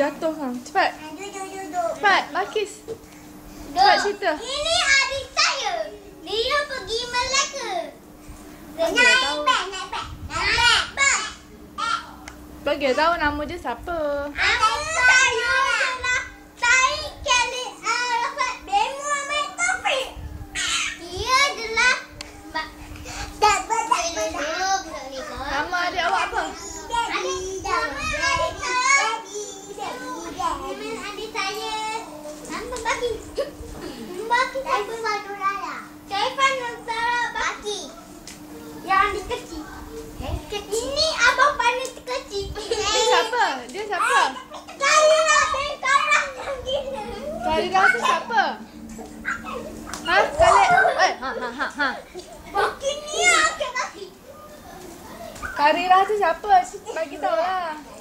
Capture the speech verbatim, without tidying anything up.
jatuh kan. Cepat. Duduk, duduk. Cepat, Bakis. Cepat cerita. Ini adik saya. Dia pergi Melaka. Bagi Naik tahu. beg, naik beg. Naik beg. Bagi tahu nama dia siapa. Nama saya adalah Taib Khalid Arafat bin Muhammad Taufik. Dia adalah Mbak. Tak betul betul. Nama adik awak apa? Adik nama adik saya. Nama adik saya. Nama Baki. Baki Saiful Nuraya. Saiful Nuraya Baki. Yang adik kecil. Ini abang paling kecil. Dia siapa? Dia siapa? Kalilah bin Karang yang gila. Khalida tu siapa? Ha? Khalid? Eh, ha ha ha ha. Baki ni akak kaki. Khalida tu siapa? Bagi tahu lah.